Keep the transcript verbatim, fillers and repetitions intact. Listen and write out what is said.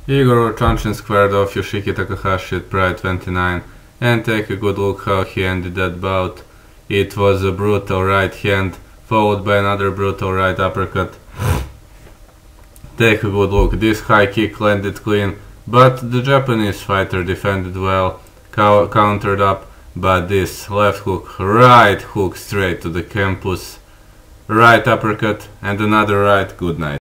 Igor Chanchin squared off Yoshiki Takahashi at Pride twenty-nine, and take a good look how he ended that bout. It was a brutal right hand, followed by another brutal right uppercut. Take a good look, this high kick landed clean, but the Japanese fighter defended well, co countered up, but this left hook, right hook straight to the campus, right uppercut, and another right, good night.